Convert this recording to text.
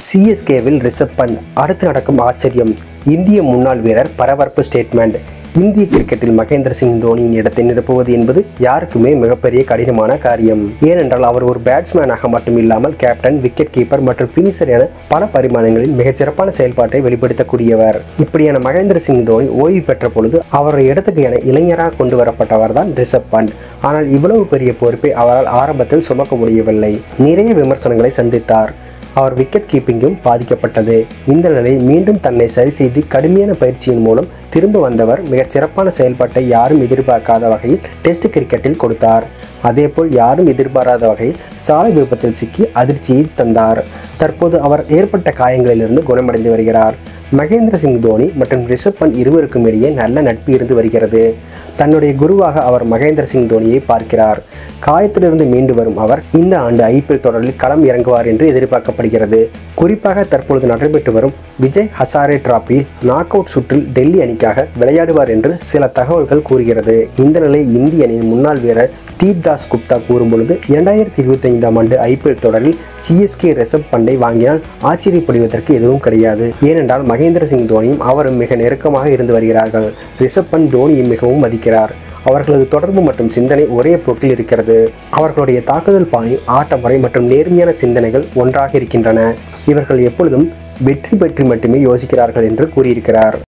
சிஎஸ்கேவில் ரிஷப் பண்ட் அடுத்து நடக்கும் ஆச்சரியம். இந்திய முன்னாள் வீரர் பரபரப்பு ஸ்டேட்மெண்ட். இந்திய கிரிக்கெட்டில் மகேந்திர சிங் தோனியின் இடத்தை நிரப்புவது என்பது யாருக்குமே மிகப்பெரிய கடினமான காரியம். ஏனென்றால் அவர் ஒரு பேட்ஸ்மேனாக மட்டும் இல்லாமல் கேப்டன், விக்கெட் கீப்பர் மற்றும் பினிஷர் என பல பரிமாணங்களில் மிகச்சிறப்பான செயல்பாட்டை வெளிப்படுத்தக்கூடியவர். இப்படியான மகேந்திர சிங் தோனி ஓய்வு பெற்ற பொழுது அவருடைய இடத்துக்கு என இளைஞராக கொண்டு வரப்பட்டவர் தான் ரிஷப் பண்ட். ஆனால் இவ்வளவு பெரிய பொறுப்பை அவரால் ஆரம்பத்தில் சுமக்க முடியவில்லை. நிறைய விமர்சனங்களை சந்தித்தார். அவர் விக்கெட் கீப்பிங்கும் பாதிக்கப்பட்டது. இந்த நிலையில் மீண்டும் தன்னை சரி செய்து கடுமையான பயிற்சியின் மூலம் திரும்ப வந்தவர் மிகச் சிறப்பான செயல்பாட்டை யாரும் எதிர்பார்க்காத வகையில் டெஸ்ட் கிரிக்கெட்டில் கொடுத்தார். அதேபோல் யாரும் எதிர்பாராத வகையில் சாலை விபத்தில் சிக்கி அதிர்ச்சியை தந்தார். தற்போது அவர் ஏற்பட்ட காயங்களிலிருந்து குணமடைந்து வருகிறார். மகேந்திர சிங் தோனி மற்றும் ரிஷப் பண்ட் இருவருக்கும் இடையே நல்ல நட்பு இருந்து வருகிறது. தன்னுடைய குருவாக அவர் மகேந்திர சிங் தோனியை பார்க்கிறார். காயத்திலிருந்து மீண்டு வரும் அவர் இந்த ஆண்டு IPL தொடரில் களம் இறங்குவார் என்று எதிர்பார்க்கப்படுகிறது. குறிப்பாக தற்பொழுது நடைபெற்று வரும் விஜய் ஹசாரே டிராபியில் நாக் அவுட் சுற்றில் டெல்லி அணிக்காக விளையாடுவார் என்று சில தகவல்கள் கூறுகிறது. இந்த நிலையில் இந்திய அணியின் முன்னாள் வீரர் தீப்தாஸ் குப்தா கூறும்பொழுது 2025ஆம் ஆண்டு IPL தொடரில் சிஎஸ்கே ரிஷப் பண்டை வாங்கினால் ஆச்சரியப்படுவதற்கு எதுவும் கிடையாது. ஏனென்றால் மகேந்திர சிங் தோனியும் அவரும் மிக நெருக்கமாக இருந்து வருகிறார்கள். ரிஷப் பண்ட் தோனியை மிகவும் மதிக்கிறார். அவர்களது தொடர்பு மற்றும் சிந்தனை ஒரே போக்கில் இருக்கிறது. அவர்களுடைய தாக்குதல் பாணி, ஆட்ட முறை மற்றும் நேர்மையான சிந்தனைகள் ஒன்றாக இருக்கின்றன. இவர்கள் எப்பொழுதும் வெற்றி பற்றி மட்டுமே யோசிக்கிறார்கள் என்று கூறியிருக்கிறார்.